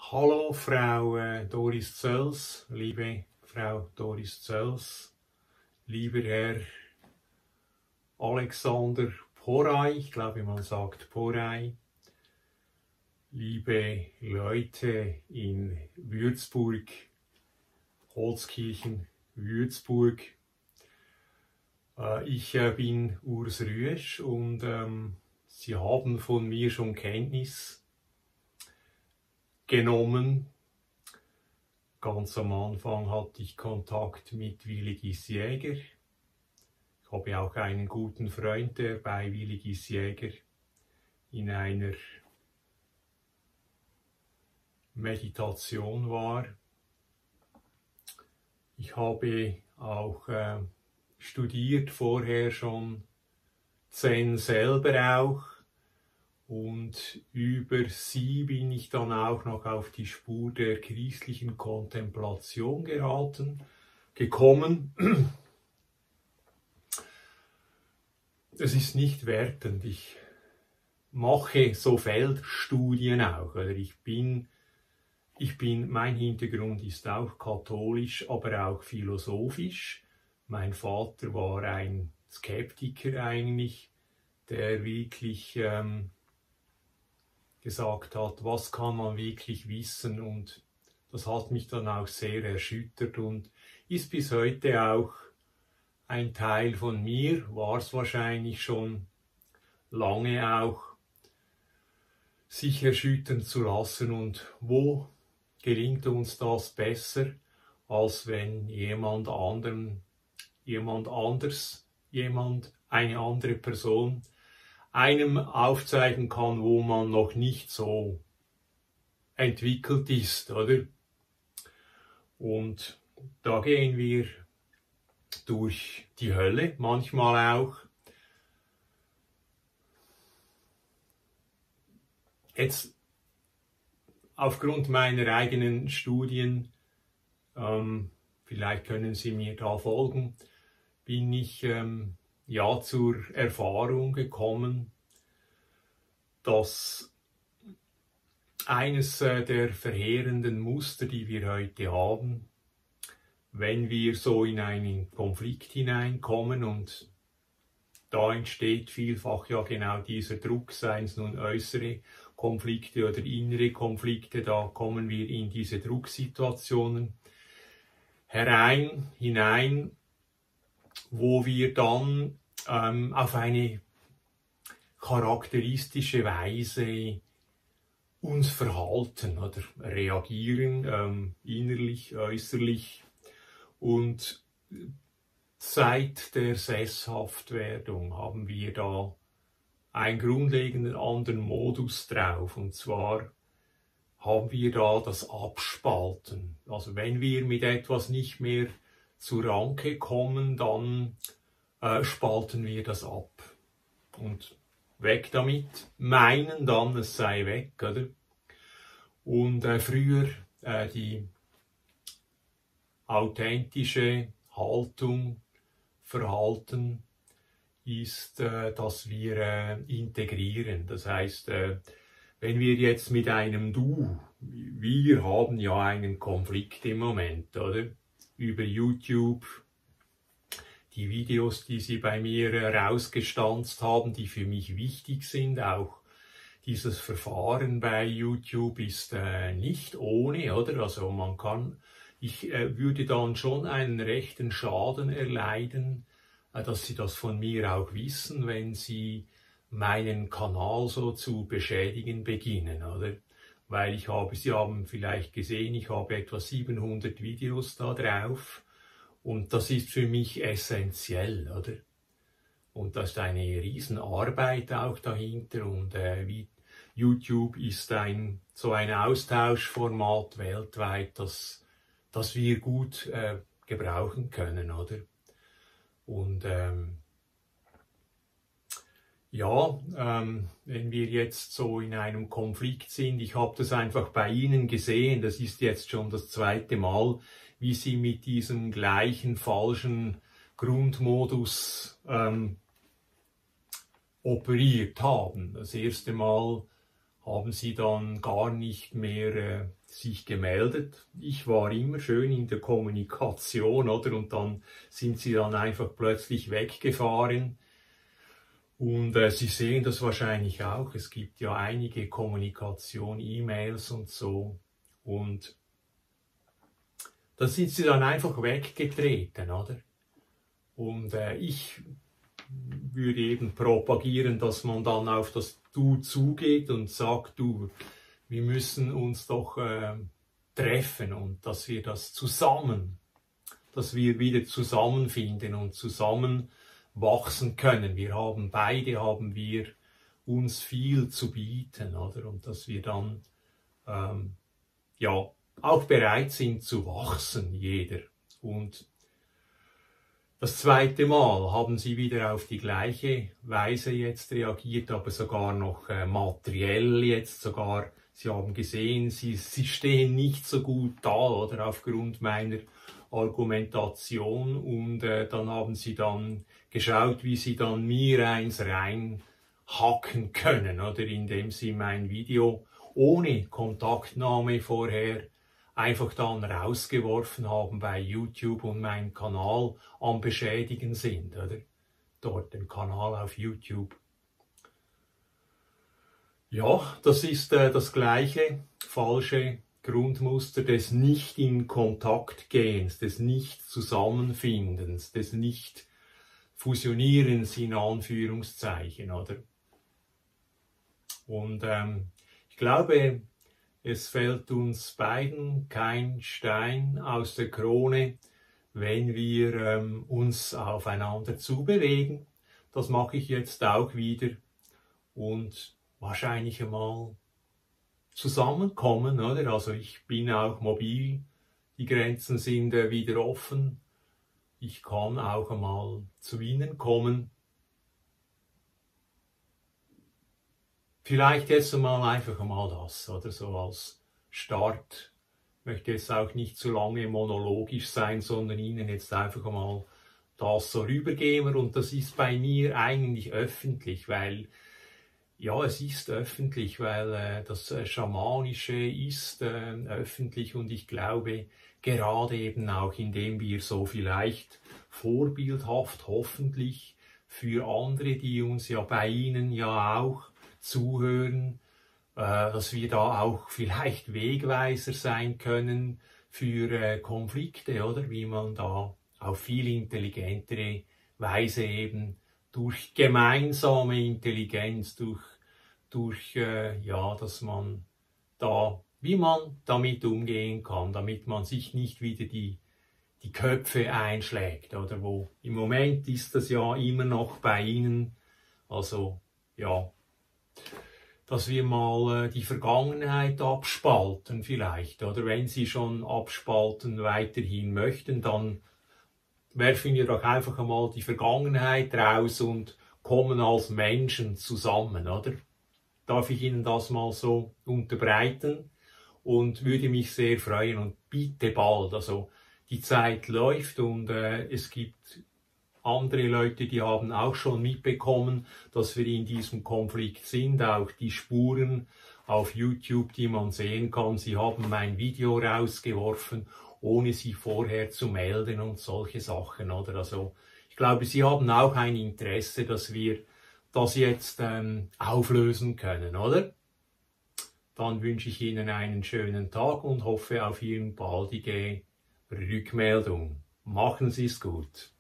Hallo Frau Doris Zöls, liebe Frau Doris Zöls, lieber Herr Alexander Porey, ich glaube man sagt Porey, liebe Leute in Würzburg, Holzkirchen, Würzburg. Ich bin Urs Rüesch und Sie haben von mir schon Kenntnis genommen. Ganz am Anfang hatte ich Kontakt mit Willi Gisjäger. Ich habe auch einen guten Freund, der bei Willi Gisjäger in einer Meditation war. Ich habe auch studiert vorher schon Zen selber auch. Und über sie bin ich dann auch noch auf die Spur der christlichen Kontemplation gekommen. Es ist nicht wertend. Ich mache so Feldstudien auch. Oder mein Hintergrund ist auch katholisch, aber auch philosophisch. Mein Vater war ein Skeptiker eigentlich, der wirklich gesagt hat, was kann man wirklich wissen, und das hat mich dann auch sehr erschüttert und ist bis heute auch ein Teil von mir, war es wahrscheinlich schon lange auch, sich erschüttern zu lassen. Und wo gelingt uns das besser, als wenn eine andere Person einem aufzeigen kann, wo man noch nicht so entwickelt ist, oder? Und da gehen wir durch die Hölle, manchmal auch. Jetzt, aufgrund meiner eigenen Studien, vielleicht können Sie mir da folgen, bin ich zur Erfahrung gekommen, dass eines der verheerenden Muster, die wir heute haben, wenn wir so in einen Konflikt hineinkommen, und da entsteht vielfach ja genau dieser Druck, seien es nun äußere Konflikte oder innere Konflikte, da kommen wir in diese Drucksituationen hinein, wo wir dann auf eine charakteristische Weise uns verhalten oder reagieren, innerlich, äußerlich. Und seit der Sesshaftwerdung haben wir da einen grundlegenden anderen Modus drauf, und zwar haben wir da das Abspalten. Also wenn wir mit etwas nicht mehr zur Ranke kommen, dann spalten wir das ab. Und weg damit, meinen dann, es sei weg, oder? Und früher die authentische Haltung, Verhalten ist, dass wir integrieren. Das heißt, wenn wir jetzt mit einem Du, wir haben ja einen Konflikt im Moment, oder? Über YouTube, die Videos, die Sie bei mir rausgestanzt haben, die für mich wichtig sind, auch dieses Verfahren bei YouTube ist nicht ohne, oder? Also ich würde dann schon einen rechten Schaden erleiden, dass Sie das von mir auch wissen, wenn Sie meinen Kanal so zu beschädigen beginnen, oder? Weil Sie haben vielleicht gesehen, ich habe etwa 700 Videos da drauf. Und das ist für mich essentiell, oder? Und da ist eine Riesenarbeit auch dahinter, und YouTube ist so ein Austauschformat weltweit, das wir gut gebrauchen können, oder? Und wenn wir jetzt so in einem Konflikt sind, ich habe das einfach bei Ihnen gesehen, das ist jetzt schon das zweite Mal, wie Sie mit diesem gleichen falschen Grundmodus operiert haben. Das erste Mal haben sie dann gar nicht mehr sich gemeldet. Ich war immer schön in der Kommunikation, oder? Und dann sind sie dann einfach plötzlich weggefahren. Und Sie sehen das wahrscheinlich auch. Es gibt ja einige Kommunikation, E-Mails und so. Und da sind sie dann einfach weggetreten, oder? Und ich würde eben propagieren, dass man dann auf das Du zugeht und sagt, du, wir müssen uns doch treffen und dass wir das zusammen, dass wir wieder zusammenfinden und zusammen wachsen können. Haben wir uns viel zu bieten, oder? Und dass wir dann ja auch bereit sind zu wachsen, jeder. Und das zweite Mal haben sie wieder auf die gleiche Weise jetzt reagiert, aber sogar noch materiell jetzt sogar. Sie haben gesehen, sie stehen nicht so gut da, oder aufgrund meiner Argumentation. Und dann haben sie dann geschaut, wie sie dann mir eins reinhacken können, oder indem sie mein Video ohne Kontaktnahme vorher einfach dann rausgeworfen haben bei YouTube und meinen Kanal am Beschädigen sind, oder? Dort den Kanal auf YouTube. Ja, das ist das gleiche falsche Grundmuster des nicht in Kontakt gehens, des nicht Zusammenfindens, des nicht Fusionierens in Anführungszeichen, oder? Und ich glaube, es fällt uns beiden kein Stein aus der Krone, wenn wir uns aufeinander zubewegen. Das mache ich jetzt auch wieder und wahrscheinlich einmal zusammenkommen, oder? Also ich bin auch mobil, die Grenzen sind wieder offen. Ich kann auch einmal zu Ihnen kommen. Vielleicht jetzt einmal einfach einmal das, oder so als Start. Ich möchte jetzt auch nicht zu lange monologisch sein, sondern Ihnen jetzt einfach einmal das so rübergeben. Und das ist bei mir eigentlich öffentlich, weil, ja, es ist öffentlich, weil das Schamanische ist öffentlich und ich glaube, gerade eben auch, indem wir so vielleicht vorbildhaft hoffentlich für andere, die uns ja bei Ihnen ja auch zuhören, dass wir da auch vielleicht Wegweiser sein können für Konflikte, oder wie man da auf viel intelligentere Weise eben durch gemeinsame Intelligenz, durch ja, dass man da, wie man damit umgehen kann, damit man sich nicht wieder die Köpfe einschlägt, oder wo im Moment ist das ja immer noch bei Ihnen, also ja, dass wir mal die Vergangenheit abspalten vielleicht, oder wenn Sie schon abspalten weiterhin möchten, dann werfen wir doch einfach einmal die Vergangenheit raus und kommen als Menschen zusammen, oder? Darf ich Ihnen das mal so unterbreiten und würde mich sehr freuen und bitte bald, also die Zeit läuft und es gibt andere Leute, die haben auch schon mitbekommen, dass wir in diesem Konflikt sind, auch die Spuren auf YouTube, die man sehen kann. Sie haben mein Video rausgeworfen, ohne sich vorher zu melden und solche Sachen, oder? Also, ich glaube, Sie haben auch ein Interesse, dass wir das jetzt auflösen können, oder? Dann wünsche ich Ihnen einen schönen Tag und hoffe auf Ihre baldige Rückmeldung. Machen Sie es gut.